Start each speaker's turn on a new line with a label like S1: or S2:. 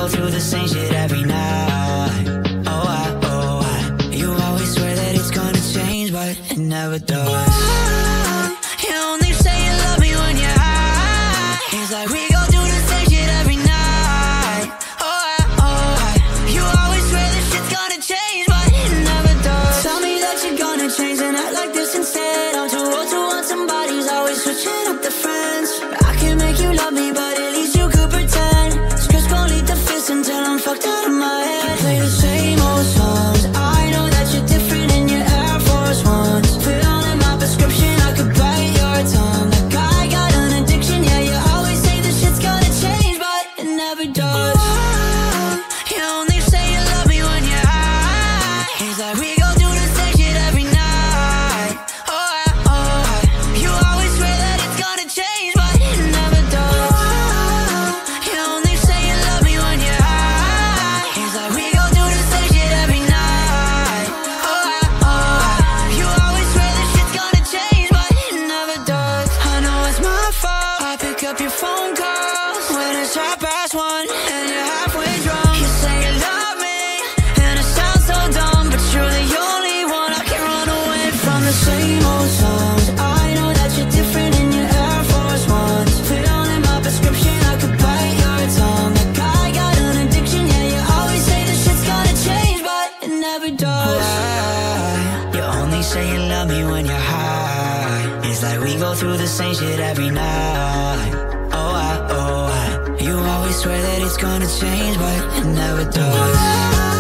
S1: go through the same shit every night. You always swear that it's gonna change, but it never does. You only say you love me when you're high. It's like we go through the same shit every night. You always swear this shit's gonna change, but it never does. Tell me that you're gonna change and act like this instead. I'm too old to want somebody's always switching up the friends. I can make you love me, but at least you could pretend. Scripts gon' lead to fist until I'm fucked out of my head. You play the same old songs. I know that you're different in your Air Force Ones. Put on in my prescription, I could bite your tongue. Like I got an addiction, yeah, you always say this shit's gonna change, but it never does. You only say you love me when you're high. It's like we go through the same shit every night. You always swear that it's gonna change, but it never does. You only say you love me when you're high. It's like we go through the same shit every night. You always swear this shit's gonna change, but it never does. I know it's my fault. I pick up your phone calls when it's 1:30 and you're halfway drunk. You say you love me, and it sounds so dumb, but you're the only one I can run away from. The same old songs. I know that you're different in your Air Force Ones. Put on in my prescription, I could bite your tongue. Like I got an addiction, yeah, you always say this shit's gonna change, but it never does. You only say you love me when you're high. It's like we go through the same shit every night. You always swear that it's gonna change, but it never does.